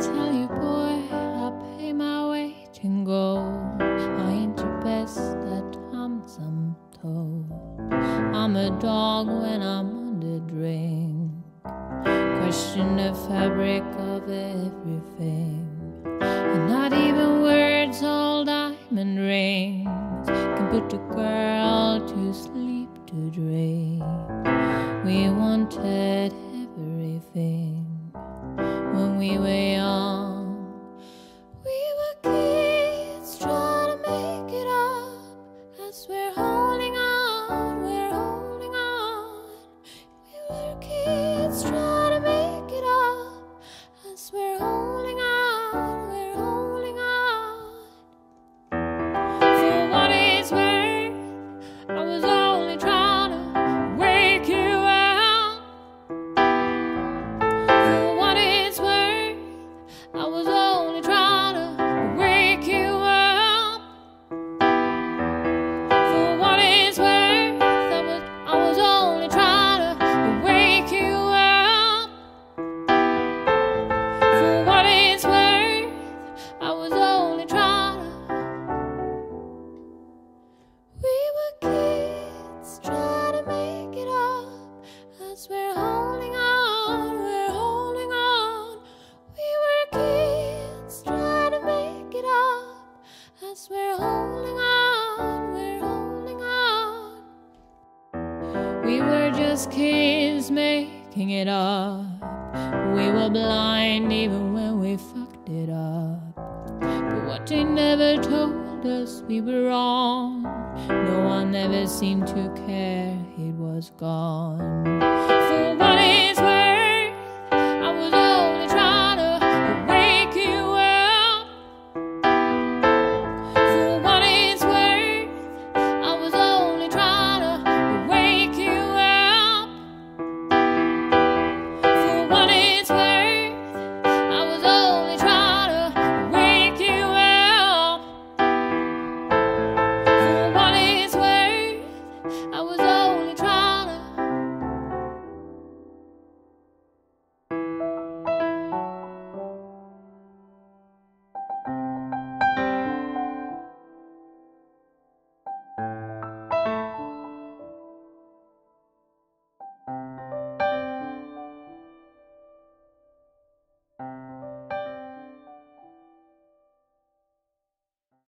tell you, boy, I'll pay my weight in gold. I ain't your best at some toad. I'm a dog when I'm under drink. Question the fabric of everything, and not even words, all diamond rings can put a girl to sleep to drink. We wanted everything when we were young. We were kids trying to make it up as we're holding on, we're holding on. We were kids trying to make it up as we're holding on, we're holding on. For what it's worth, I was only trying to wake you up. For what it's worth, I was only trying to wake you up. For what it's worth, I was only trying to wake you up. For what it's worth, I was only trying to. We were kids trying to make it up as we're holding on, we're holding on. We were kids trying to make it up as we're holding on, we're holding on. We were just kids making it up. We were blind even when we fucked it up. But what they never told us, we were wrong. No one ever seemed to care, it was gone. For what it's worth, I was only trying to wake you up. For what it's worth, I was only trying to wake you up. For what it's worth, I was only trying to wake you up. For what it's worth, I was only trying to.